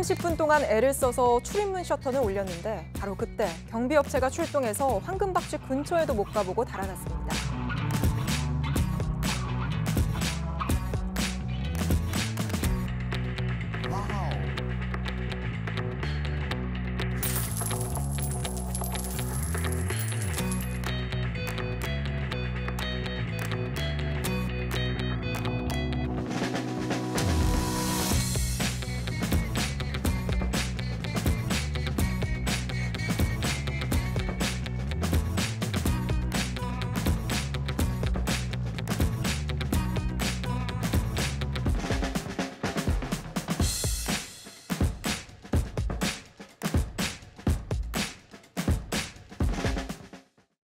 30분 동안 애를 써서 출입문 셔터는 올렸는데 바로 그때 경비업체가 출동해서 황금박쥐 근처에도 못 가보고 달아났습니다.